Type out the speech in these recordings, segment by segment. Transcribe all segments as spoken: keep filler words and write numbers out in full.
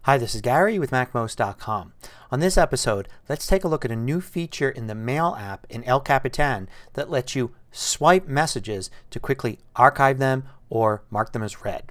Hi, this is Gary with Mac Most dot com. On this episode, let's take a look at a new feature in the Mail app in El Capitan that lets you swipe messages to quickly archive them or mark them as read.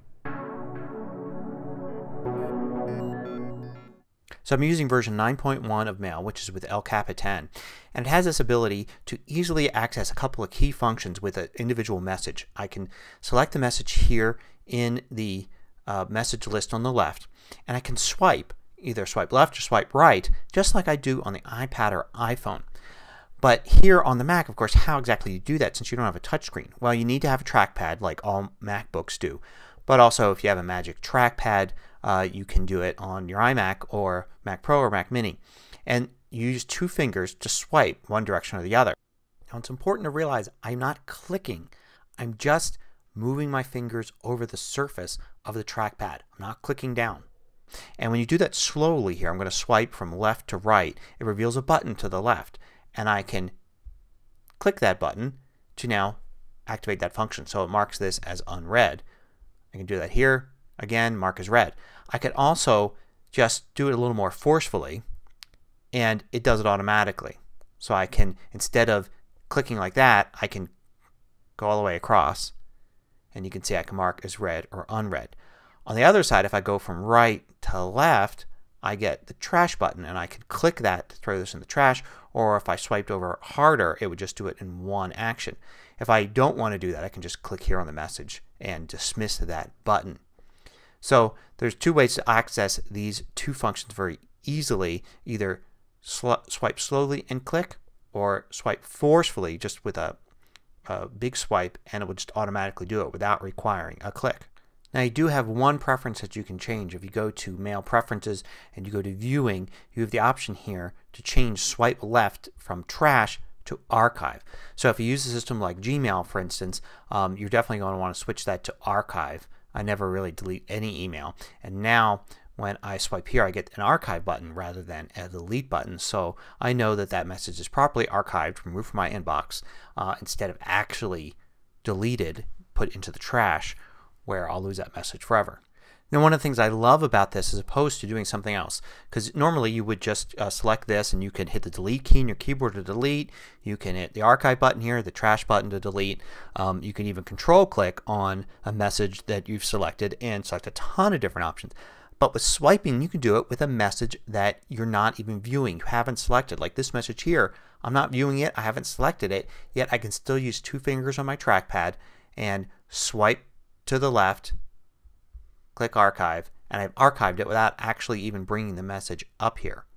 So I'm using version nine point one of Mail, which is with El Capitan, and it has this ability to easily access a couple of key functions with an individual message. I can select the message here in the uh, message list on the left, and I can swipe, either swipe left or swipe right, just like I do on the iPad or iPhone. But here on the Mac, of course, how exactly do you do that since you don't have a touchscreen? Well, you need to have a trackpad like all MacBooks do. But also if you have a Magic Trackpad, uh, you can do it on your iMac or Mac Pro or Mac Mini. And you use two fingers to swipe one direction or the other. Now it's important to realize I'm not clicking. I'm just moving my fingers over the surface of the trackpad. I'm not clicking down. And when you do that slowly here, I'm going to swipe from left to right. It reveals a button to the left. And I can click that button to now activate that function. So it marks this as unread. I can do that here. Again, mark as read. I can also just do it a little more forcefully and it does it automatically. So I can, instead of clicking like that, I can go all the way across and you can see I can mark as read or unread. On the other side, if I go from right to left, I get the trash button and I can click that to throw this in the trash, or if I swiped over harder it would just do it in one action. If I don't want to do that, I can just click here on the message and dismiss that button. So there's two ways to access these two functions very easily. Either swipe slowly and click, or swipe forcefully just with a, a big swipe and it will just automatically do it without requiring a click. Now you do have one preference that you can change. If you go to Mail Preferences and you go to Viewing, you have the option here to change swipe left from trash to archive. So if you use a system like Gmail, for instance, um, you're definitely going to want to switch that to archive. I never really delete any email. And now when I swipe here I get an archive button rather than a delete button. So I know that that message is properly archived, removed from my inbox, uh, instead of actually deleted, put into the trash, where I'll lose that message forever. Now one of the things I love about this as opposed to doing something else, because normally you would just uh, select this and you can hit the delete key in your keyboard to delete. You can hit the archive button here, the trash button to delete. Um, you can even control click on a message that you've selected and select a ton of different options. But with swiping you can do it with a message that you're not even viewing. You haven't selected. Like this message here, I'm not viewing it. I haven't selected it. Yet I can still use two fingers on my trackpad and swipe to the left, click archive, and I've archived it without actually even bringing the message up here.